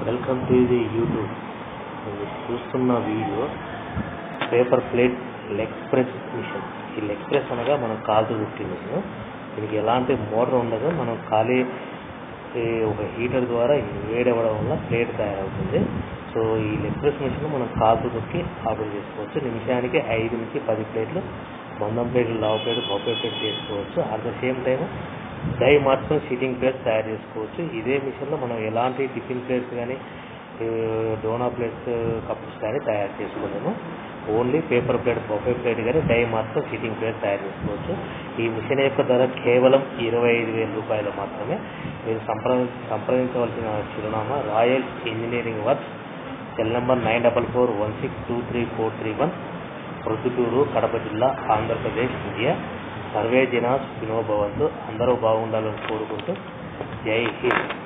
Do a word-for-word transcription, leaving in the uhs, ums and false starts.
Welcome to the YouTube. మీరు చూస్తున్న video paper plate leg press machine. ఈ leg press అనగా మనం కాలుతో చుట్టే మిషన్. దీనికి ఎలాంటి మోటార్ ఉండదు. మనం ఖాళీ ఒక హీటర్ ద్వారా వేడవడం వల్ల ప్లేట్ తయారవుతుంది. సో ఈ లెగ్ ప్రెస్ మిషన్ మనం కాలుతో చుట్టి ఆపరేట్ చేసుకోవచ్చు. నిమిషానికి ఐదు నుంచి పది ప్లేట్లు, మందం ప్లేట్లు, లావు ప్లేట్లు, బొబ్బే ప్లేట్ చేసుకోవచ్చు. At the same time die మార్చుకొని సీటింగ్ ప్లేట్స్ తయారు చేసుకోవచ్చు. ఇదే మిషన్లో మనం ఎలాంటి టిఫిన్ ప్లేట్స్ కానీ డోనా ప్లేట్స్, కప్స్ కానీ తయారు చేసుకోలేము. Only paper plate, buffet plate కానీ డై మార్చుకొని సీటింగ్ ప్లేట్ తయారు చేసుకోవచ్చు. ఈ మిషన్ యొక్క ధర కేవలం ఇరవై ఐదు వేల రూపాయలు మాత్రమే. మీరు సంప్ర సంప్రదించవలసిన చిరునామా royal engineering works, cell number nine double four one six two three four three one, Proddatur, Kadapa జిల్లా, ఆంధ్రప్రదేశ్, ఇండియా. సర్వే జనా సుఖినో భవంతు. అందరూ బాగుండాలని కోరుకుంటూ జై హింద్.